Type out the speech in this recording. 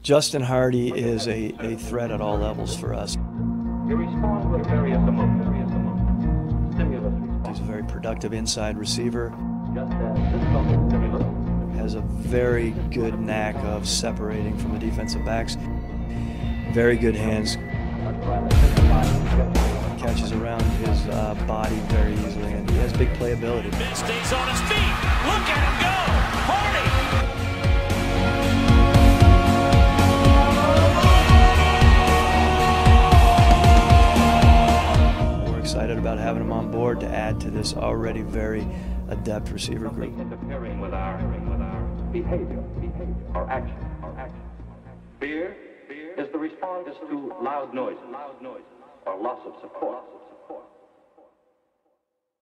Justin Hardy is a threat at all levels for us. You respond with various emotions. Stimulus response. He's a very productive inside receiver. Just as this level stimulus. Has a very good knack of separating from the defensive backs. Very good hands. Catches around his body very easily, and he has big playability. Stays on his feet. Look at him go! Hardy! We're excited about having him on board to add to this already very adept receiver group. Interfering with our behavior, our action. Fear is the response to loud noises or loss of support.